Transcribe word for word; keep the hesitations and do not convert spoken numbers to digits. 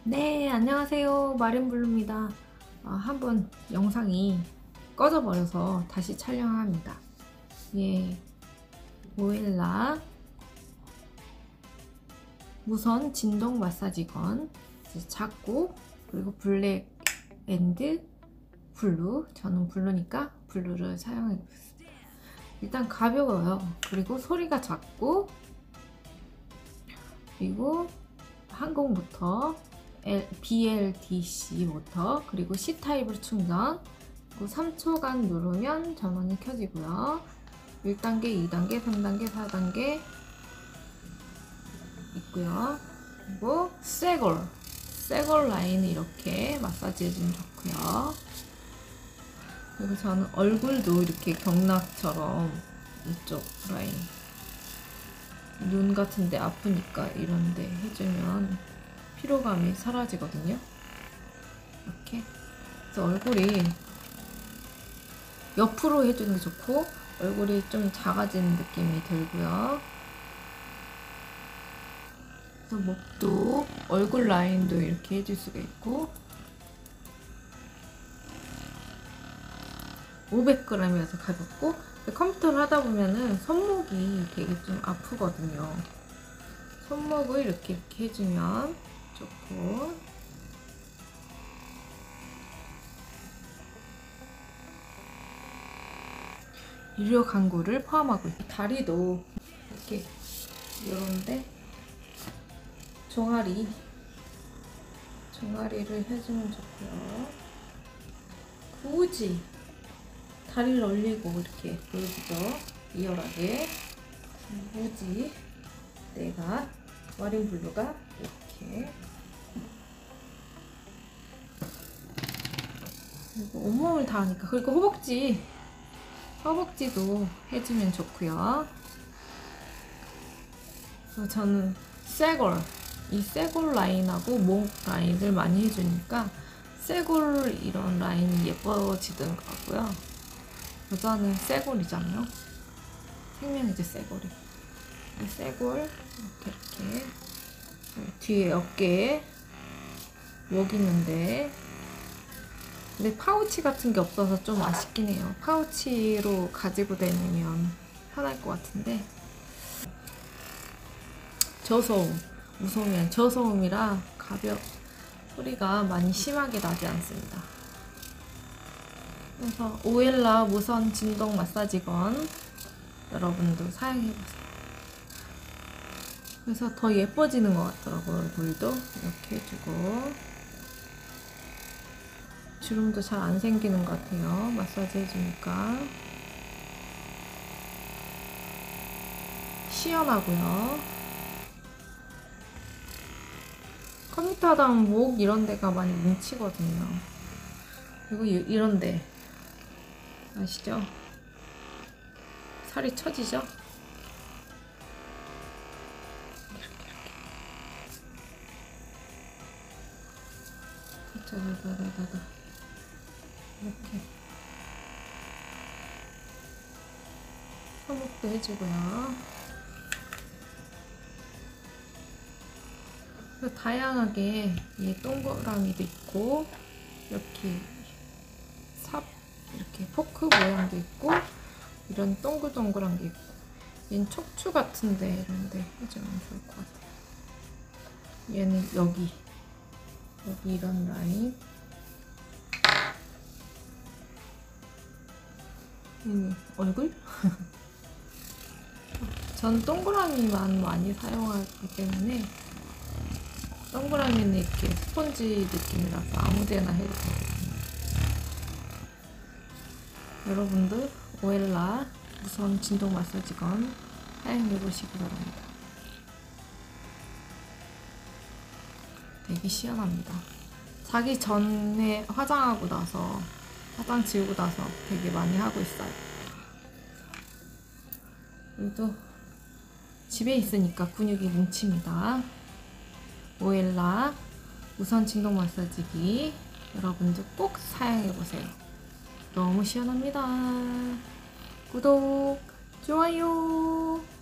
네, 안녕하세요. 마린블루입니다. 아, 한번 영상이 꺼져버려서 다시 촬영합니다. 예, 오엘라 무선 진동 마사지건 작고, 그리고 블랙 앤드 블루, 저는 블루니까 블루를 사용해보겠습니다. 일단 가벼워요. 그리고 소리가 작고, 그리고 항공부터 비엘디씨 모터, 그리고 C타입으로 충전, 그리고 삼 초간 누르면 전원이 켜지고요. 일 단계, 이 단계, 삼 단계, 사 단계 있고요. 그리고 쇄골, 쇄골 라인을 이렇게 마사지 해주면 좋고요. 그리고 저는 얼굴도 이렇게 경락처럼 이쪽 라인, 눈 같은데 아프니까 이런데 해주면 피로감이 사라지거든요. 이렇게. 그래서 얼굴이 옆으로 해주는 게 좋고, 얼굴이 좀 작아지는 느낌이 들고요. 그래서 목도, 얼굴 라인도 이렇게 해줄 수가 있고, 오백 그램이어서 가볍고, 컴퓨터를 하다 보면은 손목이 되게 좀 아프거든요. 손목을 이렇게 이렇게 해주면 좋고, 유료 광고를 포함하고 있고, 다리도 이렇게 이런데 종아리 종아리를 해주면 좋고요. 굳이 다리를 올리고 이렇게 보여주죠. 리얼하게. 굳이 내가 마린블루가 이렇게, 그리고 온몸을 다 하니까. 그리고 허벅지 허벅지도 해주면 좋고요. 그래서 저는 쇄골, 이 쇄골 라인하고 목 라인을 많이 해주니까 쇄골 이런 라인이 예뻐지더라고요. 여자는 쇄골이잖아요. 생명이지 쇄골이. 이 쇄골 이렇게 이렇게 뒤에 어깨에 목 있는데, 근데 파우치 같은 게 없어서 좀 아쉽긴 해요. 파우치로 가지고 다니면 편할 것 같은데, 저소음, 무소음이 저소음이라 가벼 소리가 많이 심하게 나지 않습니다. 그래서 오엘라 무선 진동 마사지건 여러분도 사용해보세요. 그래서 더 예뻐지는 것 같더라고요. 얼굴도 이렇게 해주고, 주름도 잘 안 생기는 것 같아요. 마사지 해주니까. 시원하고요. 컴퓨터 하다 보면 목 이런 데가 많이 뭉치거든요. 그리고 이, 이런 데 아시죠? 살이 처지죠? 이렇게 이렇게 다다다다다 이렇게 손목도 해주고요. 그래서 다양하게 이 동그라미도 있고, 이렇게 삽, 이렇게 포크 모양도 있고, 이런 동글동글한 게 있고, 얘는 척추 같은데 이런데 해주면 좋을 것 같아요. 얘는 여기 여기 이런 라인, 얘는 얼굴? 전 동그라미만 많이 사용하기 때문에, 동그라미는 이렇게 스펀지 느낌이라서 아무데나 해도 돼요. 여러분도 오엘라 무선 진동 마사지건 사용해보시기 바랍니다. 되게 시원합니다. 자기 전에 화장하고 나서, 화장 지우고 나서 되게 많이 하고 있어요. 그래도 집에 있으니까 근육이 뭉칩니다. 오엘라 무선 진동 마사지기 여러분도 꼭 사용해보세요. 너무 시원합니다. 구독, 좋아요.